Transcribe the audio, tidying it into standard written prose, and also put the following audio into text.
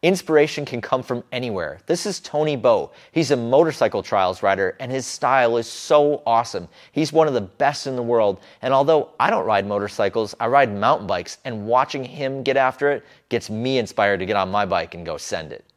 Inspiration can come from anywhere. This is Toni Bou. He's a motorcycle trials rider, and his style is so awesome. He's one of the best in the world, and although I don't ride motorcycles, I ride mountain bikes, and watching him get after it gets me inspired to get on my bike and go send it.